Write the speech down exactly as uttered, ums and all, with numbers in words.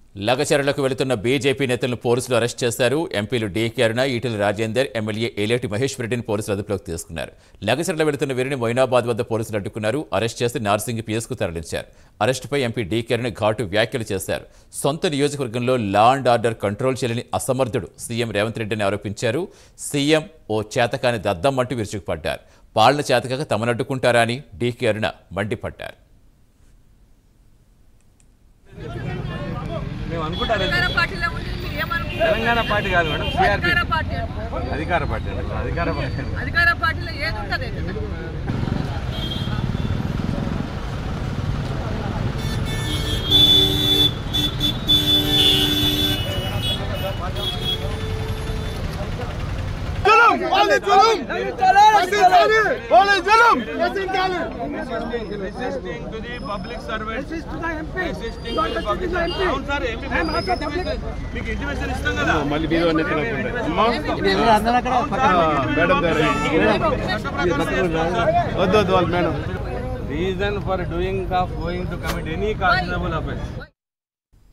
లగచర్లకు వెళుతున్న బీజేపీ నేతలను పోలీసులు అరెస్ట్ చేశారు. ఎంపీలు డీకే అరుణ, ఈటెల రాజేందర్, ఎమ్మెల్యే ఏలేటి మహేష్ రెడ్డిని పోలీసులు అదుపులోకి తీసుకున్నారు. లగచర్ల వెళుతున్న వీరిని మొయినాబాద్ వద్ద పోలీసులు అడ్డుకున్నారు. అరెస్ట్ చేసి నార్సింగ్ పీఎస్కు తరలించారు. అరెస్టుపై ఎంపీ డీకే అరుణ ఘాటు వ్యాఖ్యలు చేశారు. సొంత నియోజకవర్గంలో లా అండ్ ఆర్డర్ కంట్రోల్ చేయలేని అసమర్థుడు సీఎం రేవంత్ రెడ్డిని ఆరోపించారు. సీఎం ఓ చేతకాని దద్దమ్మంటూ విరుచుకుపడ్డారు. పాలన చేతకాక తమను అడ్డుకుంటారా అని డీకే అరుణ మండిపడ్డారు. తెలంగాణ పార్టీ కాదు మేడం, అధికార పార్టీ అధికార పార్టీ అధికార పార్టీలో ఏది ఉంటుంది. Resisting to the public servant, resisting to the public servant. అవును సార్, ఎంపీ మీకు ఇంటిమేషన్ ఇస్తాం కదా. మళ్ళీ మీరు reason for doing of going to commit any constable offence.